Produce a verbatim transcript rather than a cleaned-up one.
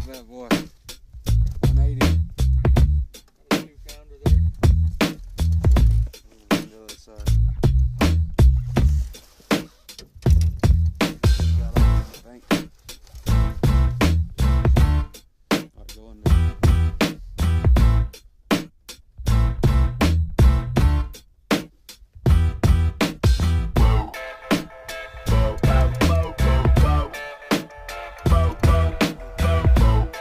that boy. one eighty. Got a two pounder there. On the other side.